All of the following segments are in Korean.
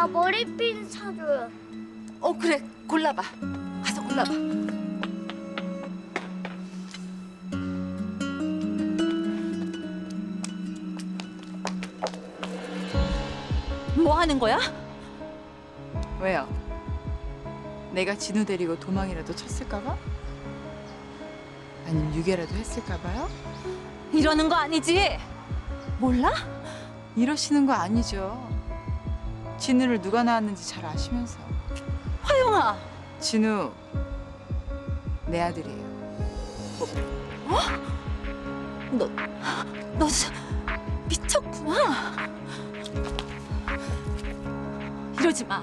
엄마 머리핀 사줘요. 그래, 골라봐. 가서 골라봐. 뭐 하는 거야? 왜요? 내가 진우 데리고 도망이라도 쳤을까 봐? 아니면 유괴라도 했을까 봐요? 이러는 거 아니지? 몰라? 이러시는 거 아니죠. 진우를 누가 낳았는지 잘 아시면서. 화영아. 진우 내 아들이에요. 너 미쳤구나. 이러지 마.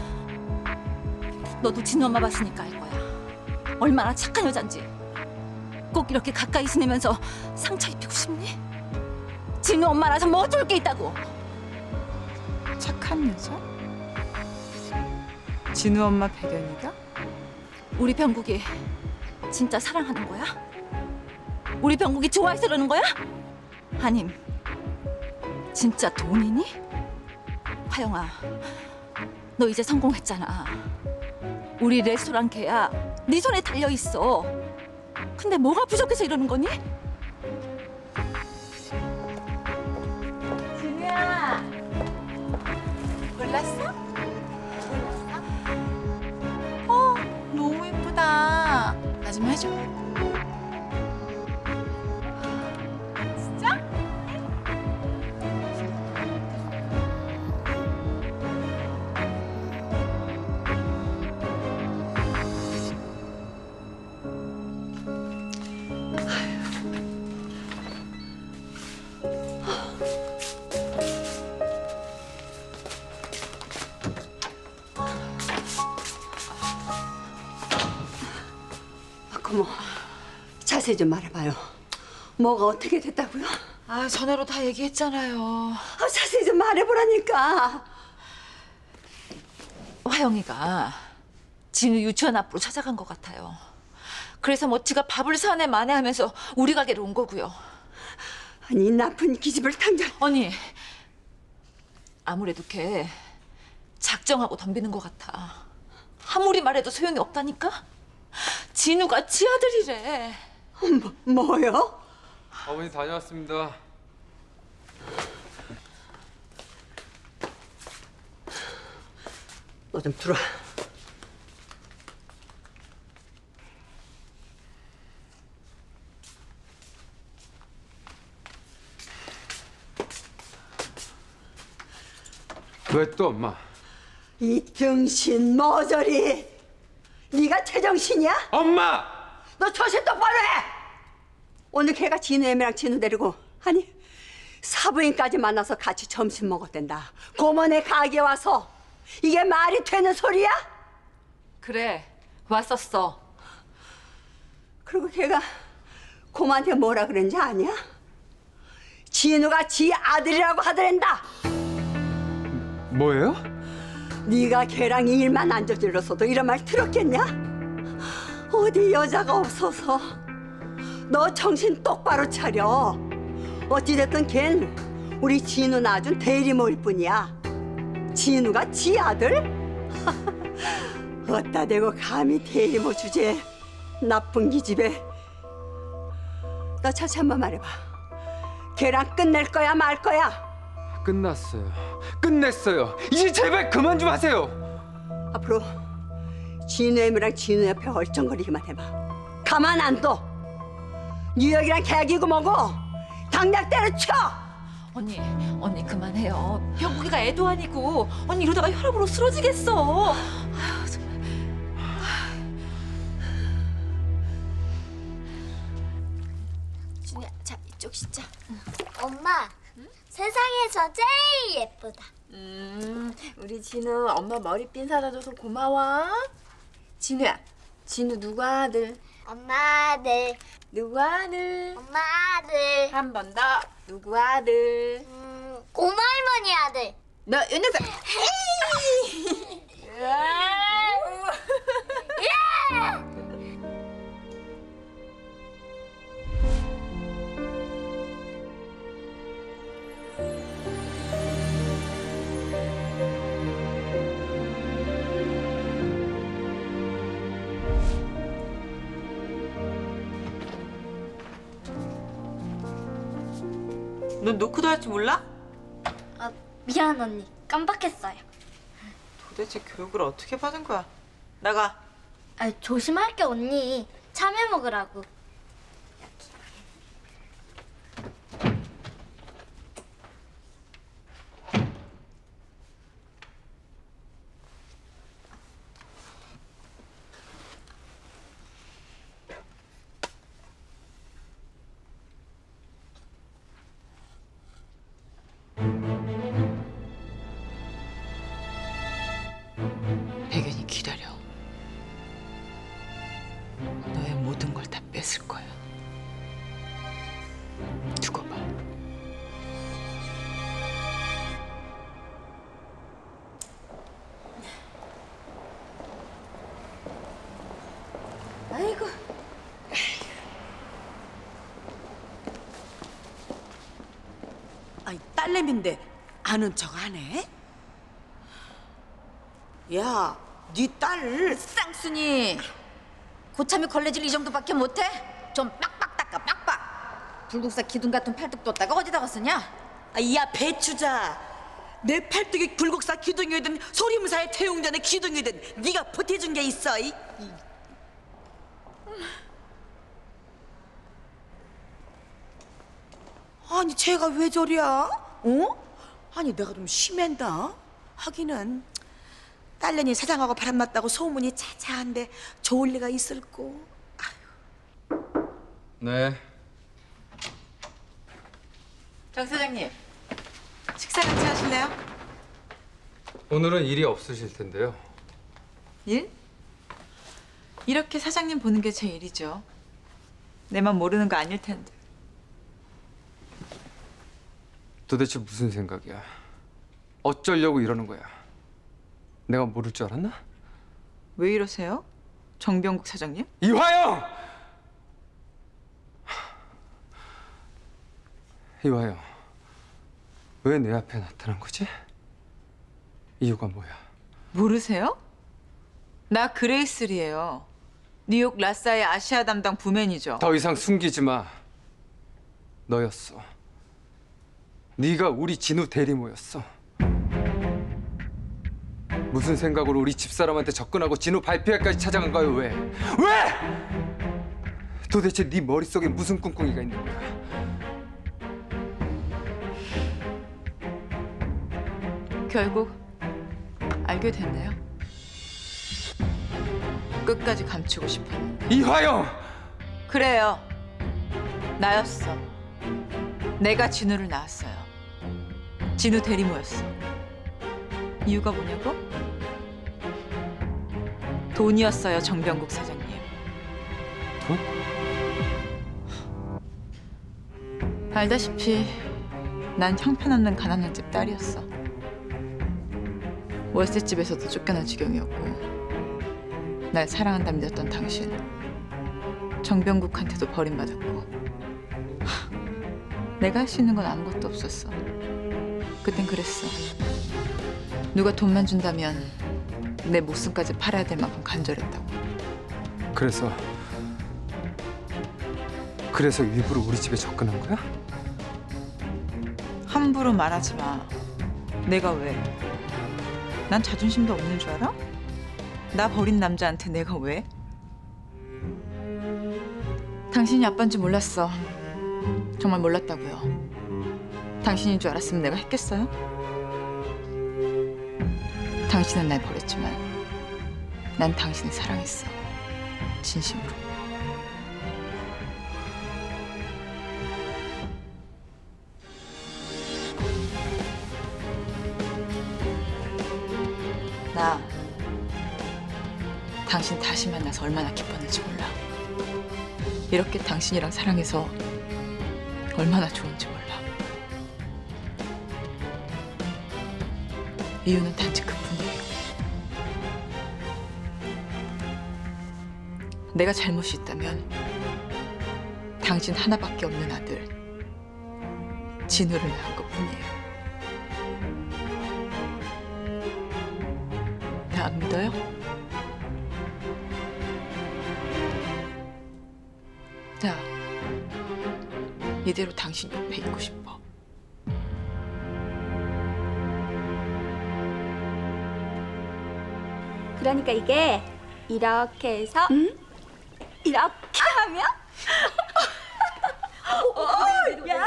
너도 진우 엄마 봤으니까 알 거야. 얼마나 착한 여잔지. 꼭 이렇게 가까이 지내면서 상처 입히고 싶니? 진우 엄마라서 뭐 어쩔 게 있다고. 착한 여자? 진우 엄마 배경이가? 우리 병국이 진짜 사랑하는 거야? 우리 병국이 좋아해서 그러는 거야? 아님 진짜 돈이니? 화영아, 너 이제 성공했잖아. 우리 레스토랑 계약 네 손에 달려 있어. 근데 뭐가 부족해서 이러는 거니? 진우야, 몰랐어? 너무 예쁘다. 나 좀 해줘. 진짜? 고모, 자세히 좀 말해봐요. 뭐가 어떻게 됐다고요? 전화로 다 얘기했잖아요. 자세히 좀 말해보라니까. 화영이가 진우 유치원 앞으로 찾아간 것 같아요. 그래서 뭐 지가 밥을 사네 마네 하면서 우리 가게로 온 거고요. 아니, 이 나쁜 기집을 당장. 언니, 아무래도 걔 작정하고 덤비는 것 같아. 아무리 말해도 소용이 없다니까? 진우가 지 아들이래. 뭐요? 어머니 다녀왔습니다. 너 좀 들어와. 왜 또 엄마? 이 등신 머저리. 네가 제정신이야? 엄마! 너 정신 똑바로 해! 오늘 걔가 진우 애미랑 진우 데리고 아니 사부인까지 만나서 같이 점심 먹었댄다. 고모네 가게 와서 이게 말이 되는 소리야? 그래, 왔었어. 그리고 걔가 고모한테 뭐라 그랬는지 아냐? 진우가 지 아들이라고 하더란다. 뭐예요? 네가 걔랑 일만 안 저질렀어도 이런 말 들었겠냐? 어디 여자가 없어서. 너 정신 똑바로 차려. 어찌됐든 걘 우리 진우 낳아준 대리모일 뿐이야. 진우가 지 아들? 어따 대고 감히 대리모 주제에 나쁜 기집애. 너 차차 한번 말해봐. 걔랑 끝낼 거야 말 거야? 끝났어요. 끝냈어요. 이제 제발 그만 좀 하세요. 앞으로 진우 애미랑 진우 옆에 얼쩡거리기만 해봐. 가만 안 둬. 뉴욕이랑 계약이고 뭐고 당장 때려쳐. 언니 그만해요. 병국이가 애도 아니고 언니 이러다가 혈압으로 쓰러지겠어. 아휴, 정말. 준이야, 자 이쪽 시자. 엄마, 세상에서 제일 예쁘다. 우리 진우 엄마 머리핀 사다 줘서 고마워. 진우야, 진우 누구 아들? 엄마 아들, 누구 아들? 엄마 아들. 한 번 더. 누구 아들? 고모 할머니 아들. 너 이 녀석. 너 노크도 할 줄 몰라? 아, 미안 언니. 깜빡했어요. 도대체 교육을 어떻게 받은 거야? 나가. 아, 조심할게 언니. 참외 먹으라고. 백연이 기다려. 너의 모든 걸 다 뺏을 거야. 두고 봐. 아이고. 아니 딸내미인데 아는 척 안 해? 야, 네 딸 쌍순이. 고참이 걸레질 이 정도밖에 못해? 좀 빡빡 닦아 빡빡. 불국사 기둥 같은 팔뚝 뒀다가 어디다가 쓰냐? 야 배추자, 내 팔뚝이 불국사 기둥이든 소림사의 태용전의 기둥이든 네가 보태준 게 있어. 아니 쟤가 왜 저리야? 어? 아니 내가 좀 심한다. 하기는 딸내미 사장하고 바람났다고 소문이 자자한데 좋을 리가 있을꼬. 네. 장 사장님, 식사 같이 하실래요? 오늘은 일이 없으실 텐데요. 일? 이렇게 사장님 보는 게 제 일이죠. 내만 모르는 거 아닐 텐데. 도대체 무슨 생각이야? 어쩌려고 이러는 거야? 내가 모를 줄 알았나? 왜 이러세요? 정병국 사장님? 이화영! 이화영, 왜 내 앞에 나타난 거지? 이유가 뭐야? 모르세요? 나 그레이슬이에요. 뉴욕 라사의 아시아 담당 부매니저. 더 이상 숨기지 마. 너였어. 네가 우리 진우 대리모였어. 무슨 생각으로 우리 집사람한테 접근하고 진우 발피할까지 찾아간 거야? 왜? 왜? 도대체 네 머릿속에 무슨 꿍꿍이가 있는 거야? 결국 알게 됐네요. 끝까지 감추고 싶었는데. 이화영! 그래요. 나였어. 내가 진우를 낳았어요. 진우 대리모였어. 이유가 뭐냐고? 돈이었어요, 정병국 사장님. 돈? 알다시피 난 형편없는 가난한 집 딸이었어. 월세집에서도 쫓겨날 지경이었고 날 사랑한다 믿었던 당신 정병국한테도 버림받았고 내가 할 수 있는 건 아무것도 없었어. 그땐 그랬어. 누가 돈만 준다면 내 목숨까지 팔아야 될 만큼 간절했다고. 그래서 일부러 우리 집에 접근한 거야? 함부로 말하지 마. 내가 왜? 난 자존심도 없는 줄 알아? 나 버린 남자한테 내가 왜? 당신이 아빠인 줄 몰랐어. 정말 몰랐다고요. 당신인 줄 알았으면 내가 했겠어요? 당신은 날 버렸지만 난 당신을 사랑했어. 진심으로. 나 당신 다시 만나서 얼마나 기뻤는지 몰라. 이렇게 당신이랑 사랑해서 얼마나 좋은지 몰라. 이유는 단지 그뿐이에요. 내가 잘못이 있다면 당신 하나밖에 없는 아들 진우를 낳은 것뿐이에요. 나 안 믿어요? 나 이대로 당신 옆에 있고 싶어. 그러니까 이게 이렇게 해서 이렇게 하면 야,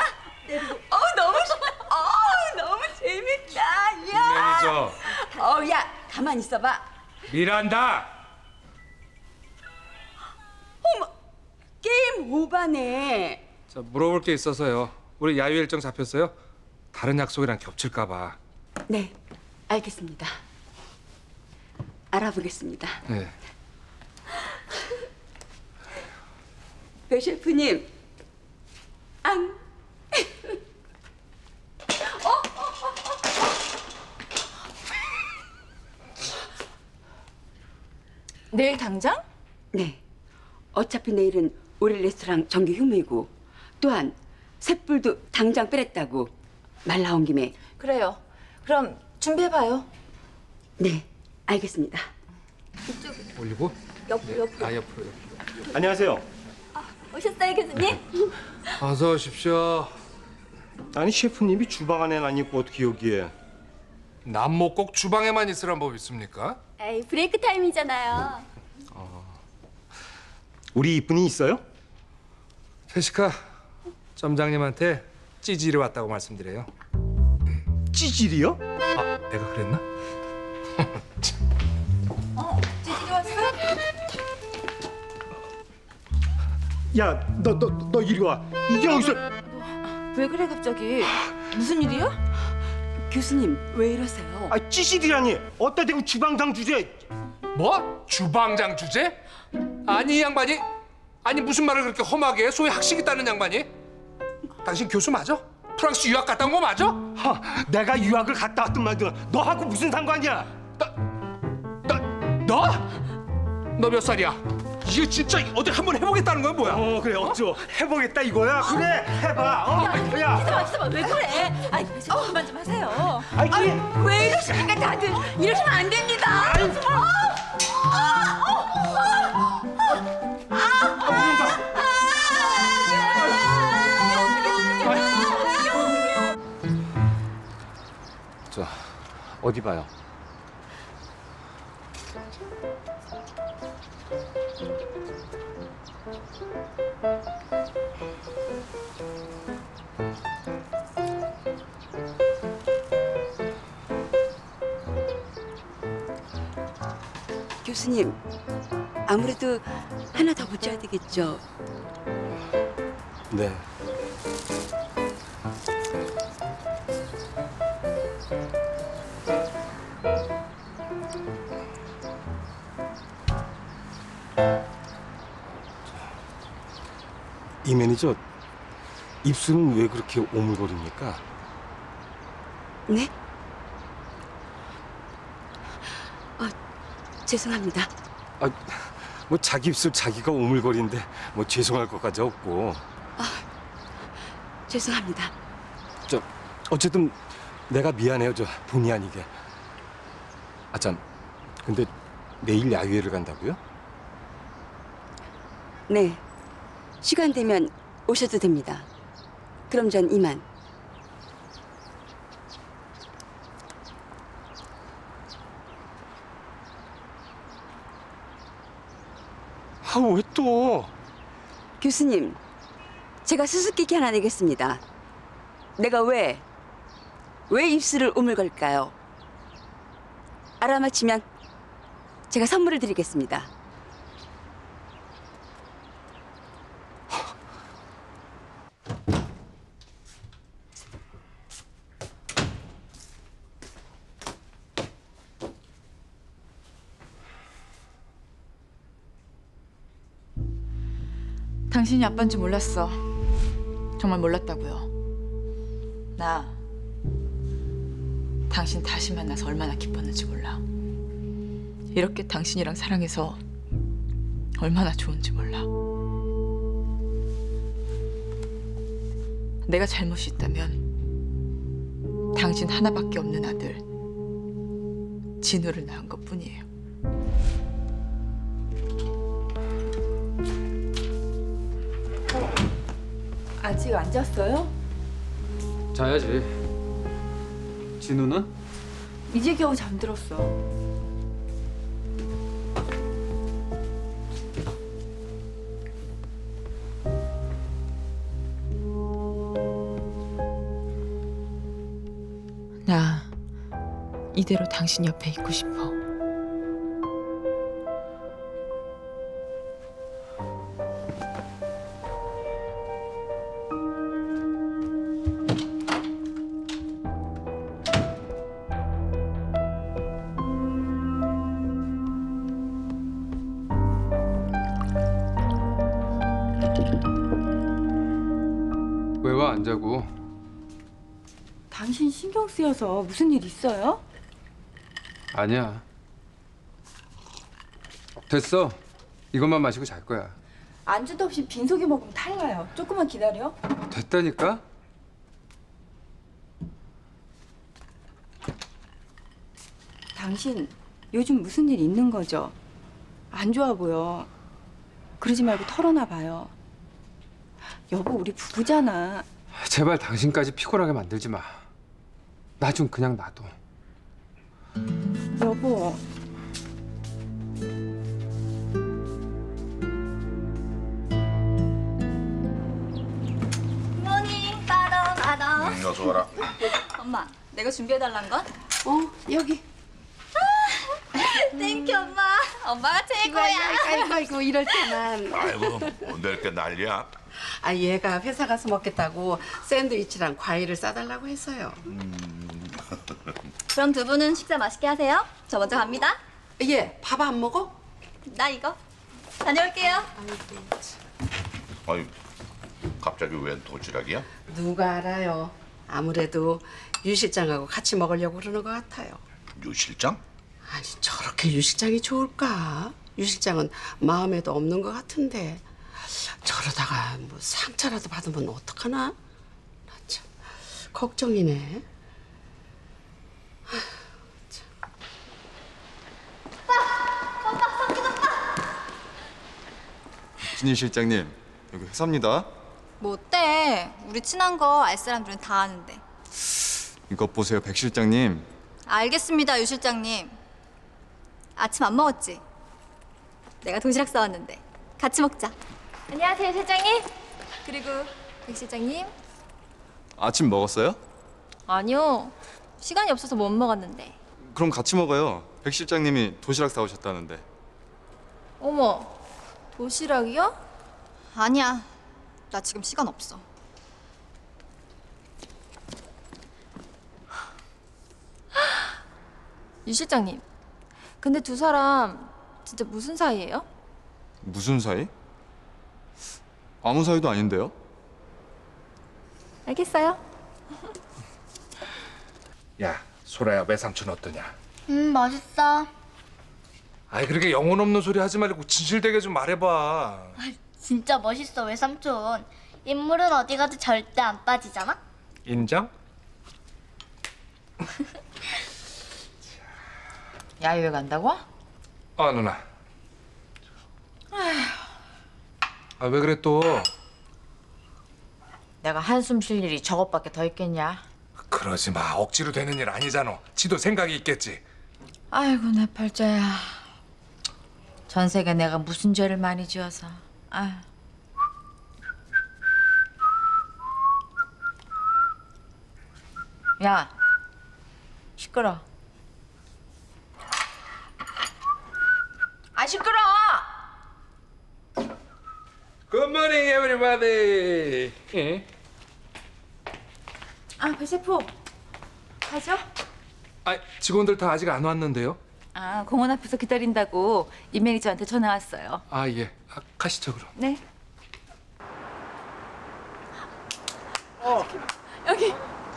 너무 재밌다. 야, 매니저 야, 가만 있어봐. 미란다. 게임 오바네. 자, 물어볼 게 있어서요. 우리 야유 일정 잡혔어요? 다른 약속이랑 겹칠까 봐. 네, 알겠습니다. 알아보겠습니다. 네. 배 셰프님, 앙. 내일 당장? 네, 어차피 내일은 우리 레스토랑 정기 휴무이고 또한 셋불도 당장 빼랬다고 말 나온 김에. 그래요. 그럼 준비해봐요. 네, 알겠습니다. 올리고? 옆으로 아, 옆으로. 안녕하세요. 오셨어요 교수님? 어서 오십시오. 아니 셰프님이 주방 안에는 안 있고 어떻게 여기에? 남 뭐 꼭 주방에만 있으란 법 있습니까? 에이 브레이크 타임이잖아요. 우리 이쁜이 있어요? 페시카 점장님한테 찌질이 왔다고 말씀드려요. 찌질이요? 아, 내가 그랬나? 찌질이 왔어? 야, 너 이리 와. 이게 어디서? 왜 그래 갑자기? 무슨 일이야? 교수님, 왜 이러세요? 아, 찌질이라니. 어디다 대고 주방장 주제? 뭐? 주방장 주제? 아니 이 양반이? 아니 무슨 말을 그렇게 험하게 해? 소위 학식 있다는 양반이? 당신 교수 맞아? 프랑스 유학 갔다 온 거 맞아? 내가 유학을 갔다 왔든 말든 너하고 무슨 상관이야? 너? 너 몇 살이야? 이게 진짜 어디 한번 해보겠다는 거야 뭐야? 그래 어쩌 해보겠다 이거야. 그래 해봐. 야. 있어봐 왜 그래? 아이 그만 좀 하세요. 왜 이러십니까 다들? 이러시면 안 됩니다. 저 어디 봐요? 교수님, 아무래도 하나 더 붙여야 되겠죠? 네. 이 매니저 입술은 왜 그렇게 오물거립니까? 네? 죄송합니다. 뭐 자기 입술 자기가 오물거리는데 뭐 죄송할 것까지 없고. 죄송합니다. 저 어쨌든 내가 미안해요. 저 본의 아니게. 아 참, 근데 내일 야유회를 간다고요? 네, 시간 되면 오셔도 됩니다. 그럼 전 이만. 아 왜 또? 교수님, 제가 수수께끼 하나 내겠습니다. 내가 왜 입술을 오물걸까요? 알아맞히면 제가 선물을 드리겠습니다. 당신이 아빠인 줄 몰랐어. 정말 몰랐다고요. 나 당신 다시 만나서 얼마나 기뻤는지 몰라. 이렇게 당신이랑 사랑해서 얼마나 좋은지 몰라. 내가 잘못이 있다면 당신 하나밖에 없는 아들 진우를 낳은 것뿐이에요. 아직 안 잤어요? 자야지. 진우는? 이제 겨우 잠들었어. 이대로 당신 옆에 있고 싶어. 왜 와 안 자고? 당신 신경 쓰여서 무슨 일 있어요? 아니야. 됐어. 이것만 마시고 잘 거야. 안주도 없이 빈속에 먹으면 탈나요. 조금만 기다려. 됐다니까? 당신 요즘 무슨 일 있는 거죠? 안 좋아 보여. 그러지 말고 털어놔 봐요. 여보, 우리 부부잖아. 제발 당신까지 피곤하게 만들지 마. 나 좀 그냥 놔둬. 여보. 모닝 빠덩빠덩. 어서 와라. 엄마, 내가 준비해달란 건? 여기. 땡큐 엄마. 엄마가 최고야. 아이고 이럴 때만. 아이고, 왜 이렇게 난리야? 아 얘가 회사 가서 먹겠다고 샌드위치랑 과일을 싸달라고 했어요. 그럼 두 분은 식사 맛있게 하세요. 저 먼저 갑니다. 얘 밥 안 먹어? 나 이거. 다녀올게요. 아유, 갑자기 웬 도시락이야? 누가 알아요. 아무래도 유 실장하고 같이 먹으려고 그러는 것 같아요. 유 실장? 아니 저렇게 유 실장이 좋을까? 유 실장은 마음에도 없는 것 같은데 저러다가 뭐 상처라도 받으면 어떡하나? 나 참 걱정이네. 진희 실장님, 여기 회사입니다. 뭐 어때? 우리 친한 거 알 사람들은 다 아는데. 이것 보세요, 백 실장님. 알겠습니다, 유 실장님. 아침 안 먹었지? 내가 도시락 싸왔는데 같이 먹자. 안녕하세요, 실장님. 그리고 백 실장님. 아침 먹었어요? 아니요, 시간이 없어서 못 먹었는데. 그럼 같이 먹어요. 백 실장님이 도시락 사오셨다는데. 어머, 도시락이요? 아니야, 나 지금 시간 없어. 유 실장님, 근데 두 사람 진짜 무슨 사이예요? 무슨 사이? 아무 사이도 아닌데요? 알겠어요. 야, 소라야, 외삼촌 어떠냐? 맛있어. 아이, 그렇게 영혼 없는 소리 하지 말고 진실되게 좀 말해봐. 진짜 멋있어, 외삼촌. 인물은 어디 가도 절대 안 빠지잖아? 인정? 야유회 간다고? 누나. 아, 왜 그래 또? 내가 한숨 쉴 일이 저것밖에 더 있겠냐? 그러지 마. 억지로 되는 일 아니잖아. 지도 생각이 있겠지. 아이고 내 팔자야. 전 세계 내가 무슨 죄를 많이 지어서. 아휴. 야, 시끄러. 아 시끄러. Good morning, everybody. 예? 아, 배 셰프. 가죠? 아, 직원들 다 아직 안 왔는데요? 아, 공원 앞에서 기다린다고 임 매니저한테 전화 왔어요. 아, 예. 가시죠, 그럼. 네. 여기.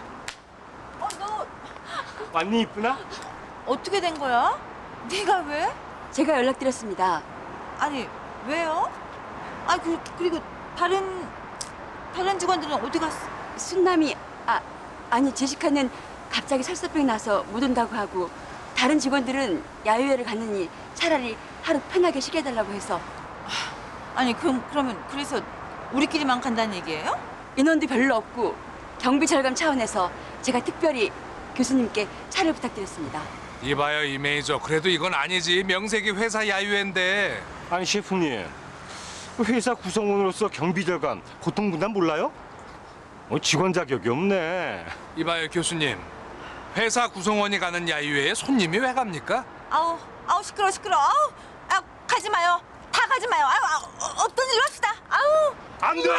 너 왔니, 이쁘나? 어떻게 된 거야? 네가 왜? 제가 연락드렸습니다. 아니 왜요? 아 그리고 다른 직원들은 어디 갔어? 순남이 아니 제시카는 갑자기 설사병이 나서 못 온다고 하고 다른 직원들은 야유회를 갔느니 차라리 하루 편하게 쉬게 해달라고 해서. 아니 그러면 그래서 우리끼리만 간다는 얘기예요? 인원도 별로 없고 경비 절감 차원에서 제가 특별히 교수님께 차를 부탁드렸습니다. 이봐요, 이 매니저. 그래도 이건 아니지. 명색이 회사 야유회인데. 아니, 셰프님. 회사 구성원으로서 경비절감 보통 분단 몰라요? 직원 자격이 없네. 이봐요, 교수님. 회사 구성원이 가는 야유회에 손님이 왜 갑니까? 아우 시끄러. 아우 가지 마요. 다 가지 마요. 어떤 일로 합시다. 아우. 안 돼!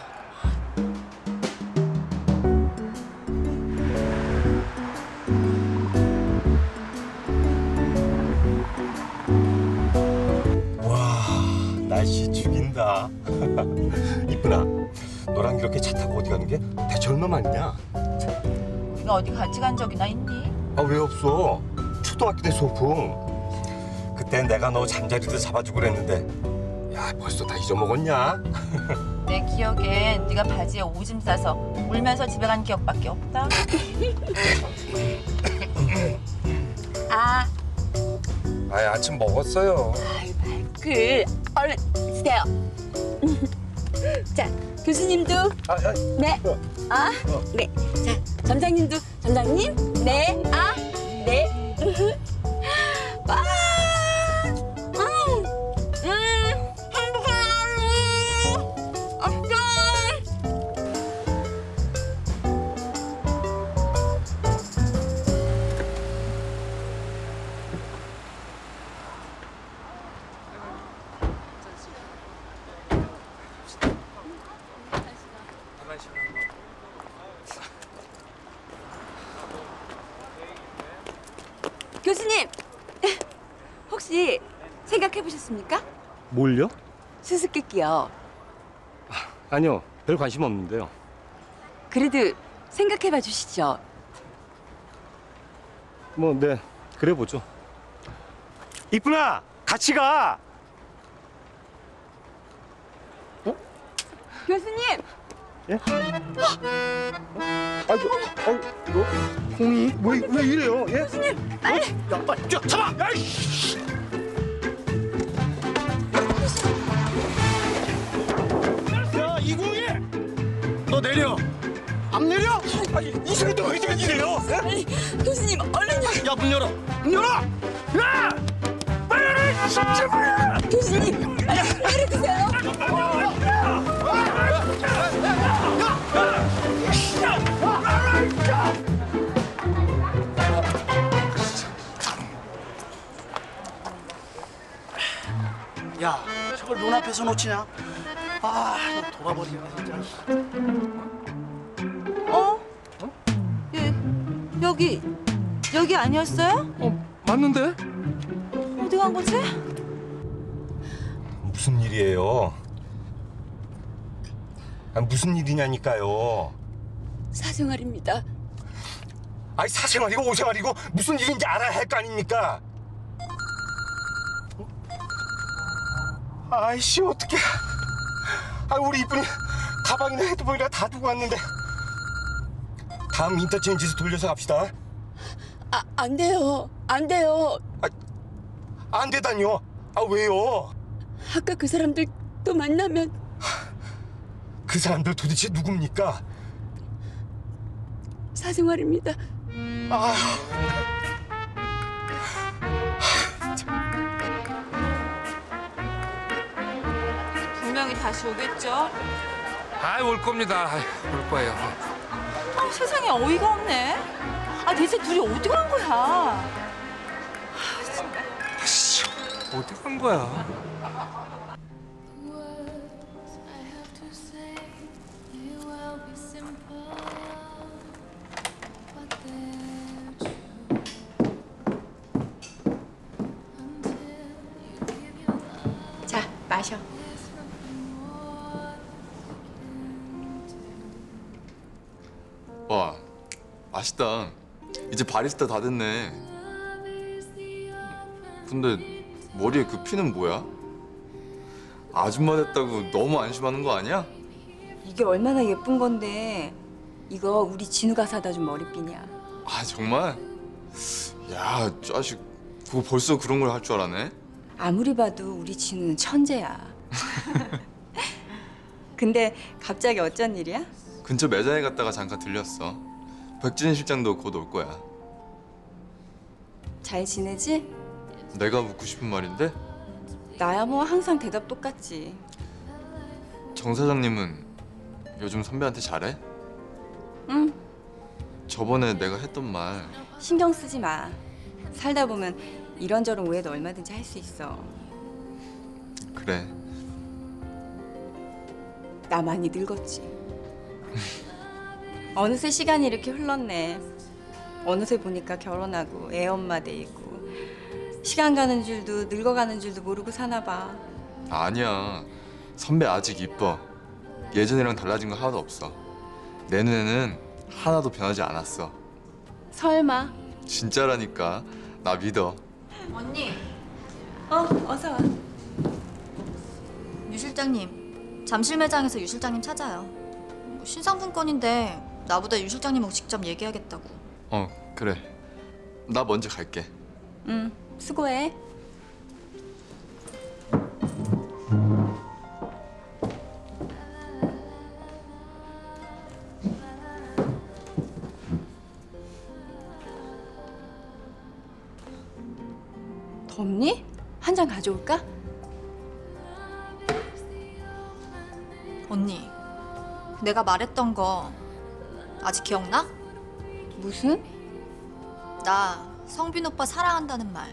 와, 날씨 죽인다. 이쁘나, 너랑 이렇게 차 타고 어디 가는 게 대체 얼마만이냐? 우리가 어디 같이 간 적이나 있니? 아, 왜 없어? 초등학교 때 소풍. 그땐 내가 너 잠자리도 잡아주고 그랬는데 야, 벌써 다 잊어먹었냐? 내 기억엔 네가 바지에 오줌 싸서 울면서 집에 간 기억밖에 없다. 아이, 아침 먹었어요. 얼른 드세요. 자, 교수님도 네. 네. 자, 점장님도 점장님 네. 네. 와. 교수님, 혹시 생각해 보셨습니까? 뭘요? 수수께끼요. 아니요, 별 관심 없는데요. 그래도 생각해 봐 주시죠. 뭐, 네, 그래 보죠. 이쁘나, 같이 가. 교수님, 예? 아이고, 너 공이 왜 이래요? 예? 교수님, 빨리. 야, 빨리 잡아! 야, 이씨! 야, 이공이! 너 내려! 안 내려? 아니, 이 새끼 왜 이래요? 예? 아니, 교수님, 얼른요. 야, 문 열어! 문 열어! 야! 빨리 열어! 진짜 뭐야! 교수님, 빨리 드세요. 야, 저걸 눈앞에서 놓치냐? 아, 너 돌아버리네 진짜. 여기 아니었어요? 맞는데? 어디 간 거지? 무슨 일이에요? 아, 무슨 일이냐니까요. 사생활입니다. 아니, 사생활이고 오생활이고 무슨 일인지 알아야 할 거 아닙니까? 아이씨, 어떡해. 아, 우리 이쁜이 가방이나 헤드폰이나 다 두고 왔는데. 다음 인터체인지에서 돌려서 갑시다. 안 돼요. 안 돼요. 안 되다니요. 아, 왜요? 아까 그 사람들 또 만나면 그 사람들 도대체 누굽니까? 사생활입니다. 아휴. 분명히 다시 오겠죠? 올 겁니다. 올 거예요. 세상에 어이가 없네. 대체 둘이 어디 간 거야? 아씨, 어디 간 거야? 자, 마셔. 와, 맛있다. 이제 바리스타 다 됐네. 근데 머리에 그 피는 뭐야? 아줌마 됐다고 너무 안심하는 거 아니야? 이게 얼마나 예쁜 건데. 이거 우리 진우가 사다 준 머리핀이야. 아, 정말? 야, 자식 그거 벌써 그런 걸 할 줄 알아네? 아무리 봐도 우리 진우는 천재야. 근데 갑자기 어쩐 일이야? 근처 매장에 갔다가 잠깐 들렸어. 백진희 실장도 곧 올 거야. 잘 지내지? 내가 묻고 싶은 말인데 나야 뭐 항상 대답 똑같지. 정 사장님은 요즘 선배한테 잘해? 응. 저번에 내가 했던 말 신경 쓰지 마. 살다 보면 이런저런 오해도 얼마든지 할 수 있어. 그래. 나 많이 늙었지. 어느새 시간이 이렇게 흘렀네. 어느새 보니까 결혼하고 애 엄마 돼 있고 시간 가는 줄도 늙어가는 줄도 모르고 사나 봐. 아니야. 선배 아직 이뻐. 예전이랑 달라진 거 하나도 없어. 내 눈에는 하나도 변하지 않았어. 설마. 진짜라니까. 나 믿어. 언니, 어서 와. 유 실장님. 잠실 매장에서 유 실장님 찾아요. 뭐 신상품권인데 나보다 유 실장님하고 직접 얘기하겠다고. 그래. 나 먼저 갈게. 응, 수고해. 덥니? 한 잔 가져올까? 언니, 내가 말했던 거 아직 기억나? 무슨? 나 성빈 오빠 사랑한다는 말.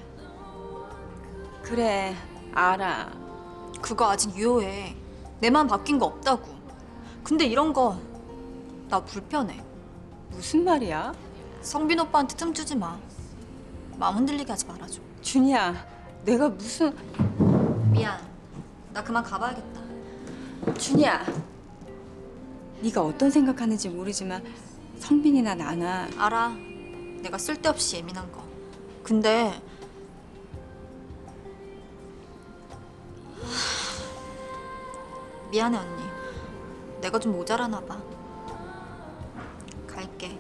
그래, 알아. 그거 아직 유효해. 내 맘 바뀐 거 없다고. 근데 이런 거 나 불편해. 무슨 말이야? 성빈 오빠한테 틈 주지 마. 마음 흔들리게 하지 말아줘. 준이야, 내가 무슨... 미안. 나 그만 가봐야겠다. 준이야, 네가 어떤 생각하는지 모르지만 성빈이나 나나... 알아. 내가 쓸데없이 예민한 거. 근데 미안해 언니. 내가 좀 모자라나 봐. 갈게.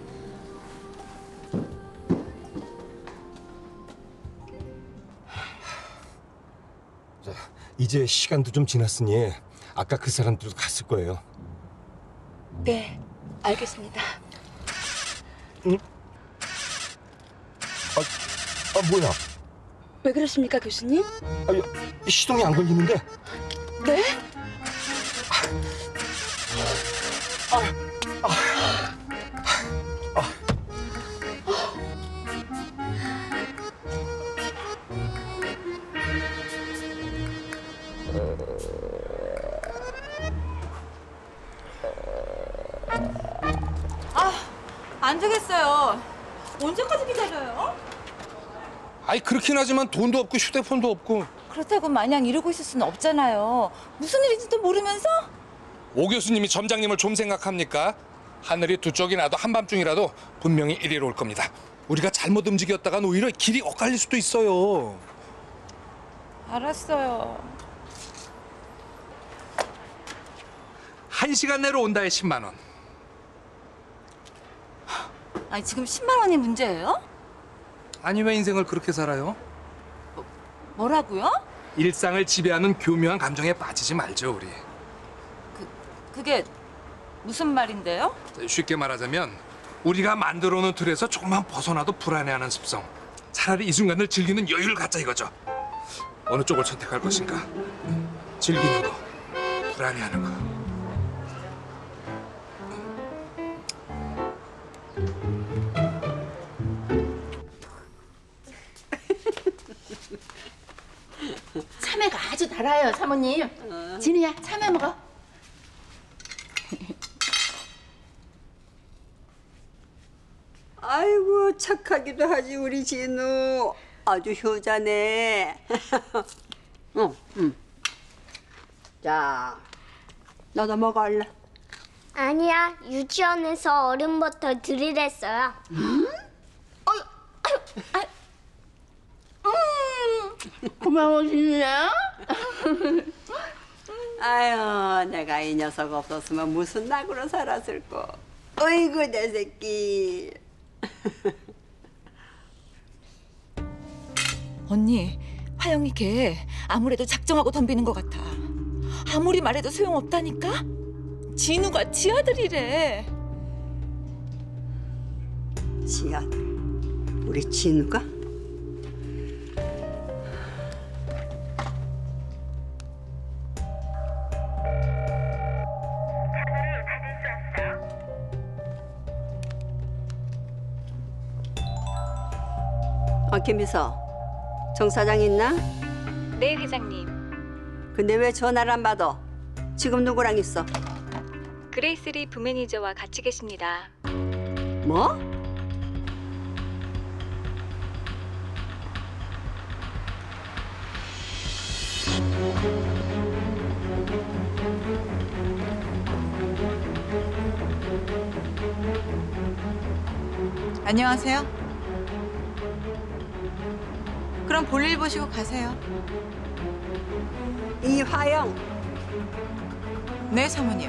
자, 이제 시간도 좀 지났으니 아까 그 사람들도 갔을 거예요. 네, 알겠습니다. 응? 뭐야? 왜 그러십니까, 교수님? 시동이 안 걸리는데? 네? 안 되겠어요. 언제까지 기다려요? 아이 그렇긴 하지만 돈도 없고 휴대폰도 없고. 그렇다고 마냥 이러고 있을 수는 없잖아요. 무슨 일인지도 모르면서? 오 교수님이 점장님을 좀 생각합니까? 하늘이 두 쪽이 나도 한밤중이라도 분명히 이리로 올 겁니다. 우리가 잘못 움직였다간 오히려 길이 엇갈릴 수도 있어요. 알았어요. 1시간 내로 온다에 10만 원. 아니 지금 10만 원이 문제예요? 아니 왜 인생을 그렇게 살아요? 뭐라고요? 일상을 지배하는 교묘한 감정에 빠지지 말죠 우리. 그게 무슨 말인데요? 쉽게 말하자면 우리가 만들어놓은 틀에서 조금만 벗어나도 불안해하는 습성. 차라리 이 순간을 즐기는 여유를 갖자 이거죠. 어느 쪽을 선택할 것인가? 즐기는 거, 불안해하는 거. 참외가 아주 달아요, 사모님. 진우야, 참외 먹어. 아이고 착하기도 하지 우리 진우. 아주 효자네. 응. 자, 너도 먹어 얼른. 아니야, 유치원에서 어른부터 들이랬어요. 고마워, 진우야. 아유, 내가 이 녀석 없었으면 무슨 낙으로 살았을꼬. 어이구 내 새끼. 언니, 화영이 걔 아무래도 작정하고 덤비는 것 같아. 아무리 말해도 소용없다니까? 진우가 지 아들이래. 지 아들? 우리 진우가? 김비서, 정 사장 있나? 네, 회장님. 근데 왜 전화를 안 받아? 지금 누구랑 있어? 그레이스리 부매니저와 같이 계십니다. 뭐? 안녕하세요. 그럼 볼일 보시고 가세요. 이화영. 네, 사모님.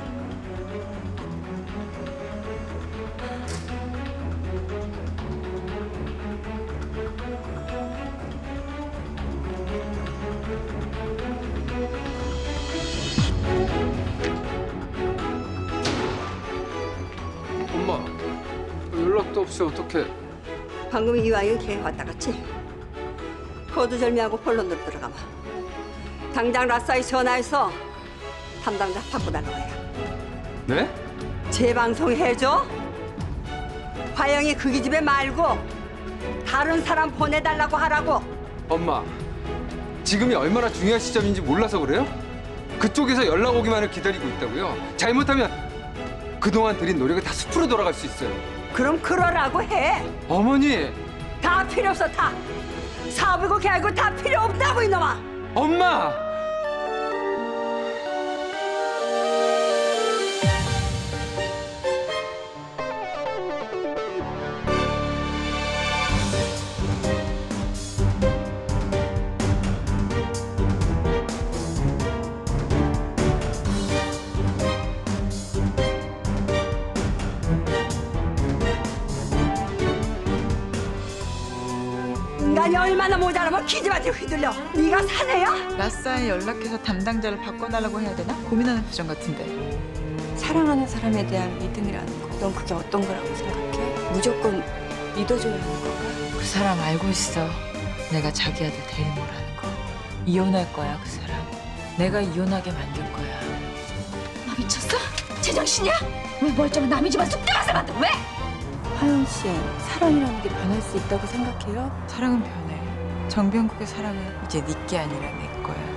엄마, 연락도 없이 어떻게? 방금 이화영 걔 왔다 갔지? 거두절미하고 본론으로 들어가봐. 당장 라싸이 전화해서 담당자 바꿔달라고 해라. 네? 재방송 해줘? 화영이 그 기집애 말고 다른 사람 보내달라고 하라고. 엄마, 지금이 얼마나 중요한 시점인지 몰라서 그래요? 그쪽에서 연락 오기만을 기다리고 있다고요? 잘못하면 그동안 들인 노력이 다 숲으로 돌아갈 수 있어요. 그럼 그러라고 해. 어머니! 다 필요 없어, 다. 사업이고 개고 다 필요 없다고, 이놈아. 엄마! 인간이 얼마나 모자라면 기집한테 휘둘려. 네가 사내야? 라싸에 연락해서 담당자를 바꿔달라고 해야 되나? 고민하는 표정 같은데. 사랑하는 사람에 대한 믿음이라는 거. 넌 그게 어떤 거라고 생각해? 무조건 믿어줘야 하는 거야? 그 사람 알고 있어. 내가 자기 아들 데리모라는 거. 이혼할 거야, 그 사람. 내가 이혼하게 만들 거야. 나 미쳤어? 제정신이야? 왜 멀쩡한 남의 집안 쑥 들어가서 만들 왜? 화영 씨, 사랑이라는 게 변할 수 있다고 생각해요? 사랑은 변해. 정병국의 사랑은 이제 네 게 아니라 내 거야.